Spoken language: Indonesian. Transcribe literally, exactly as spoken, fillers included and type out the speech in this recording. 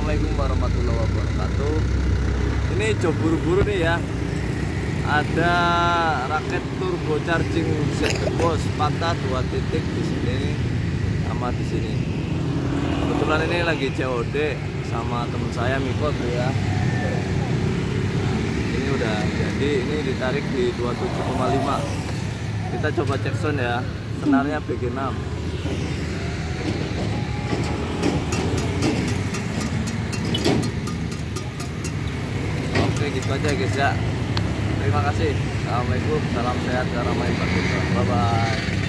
Assalamualaikum warahmatullahi wabarakatuh. Ini job buru-buru nih ya. Ada raket turbo charging set bos patah dua titik di sini sama di sini. Kebetulan ini lagi C O D sama teman saya Miko tuh ya. Ini udah jadi, ini ditarik di dua puluh tujuh koma lima. Kita coba cek sound ya. Senarnya B G enam. Oke, gitu aja guys ya. Terima kasih. Assalamualaikum, salam sehat, salam main, bye bye.